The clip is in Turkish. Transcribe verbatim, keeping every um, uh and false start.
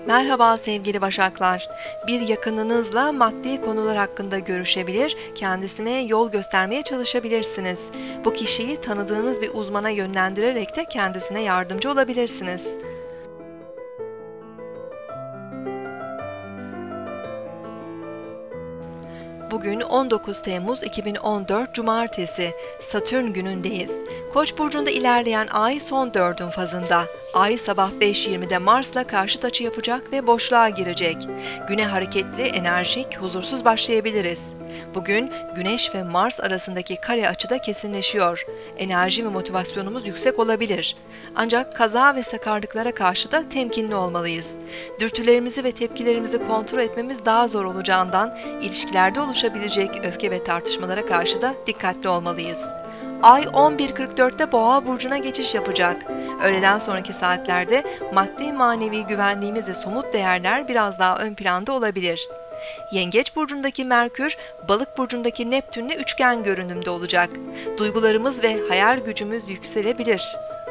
Merhaba sevgili Başaklar. Bir yakınınızla maddi konular hakkında görüşebilir, kendisine yol göstermeye çalışabilirsiniz. Bu kişiyi tanıdığınız bir uzmana yönlendirerek de kendisine yardımcı olabilirsiniz. Bugün on dokuz Temmuz iki bin on dört Cumartesi, Satürn günündeyiz. Koç burcunda ilerleyen ay son dördün fazında. Ay sabah beş yirmide Mars'la karşıt açı yapacak ve boşluğa girecek. Güne hareketli, enerjik, huzursuz başlayabiliriz. Bugün Güneş ve Mars arasındaki kare açıda kesinleşiyor. Enerji ve motivasyonumuz yüksek olabilir. Ancak kaza ve sakarlıklara karşı da temkinli olmalıyız. Dürtülerimizi ve tepkilerimizi kontrol etmemiz daha zor olacağından ilişkilerde oluşabilecek öfke ve tartışmalara karşı da dikkatli olmalıyız. Ay on bir kırk dörtte Boğa burcuna geçiş yapacak. Öğleden sonraki saatlerde maddi manevi güvenliğimiz ve somut değerler biraz daha ön planda olabilir. Yengeç burcundaki Merkür, Balık burcundaki Neptünle üçgen görünümde olacak. Duygularımız ve hayal gücümüz yükselebilir.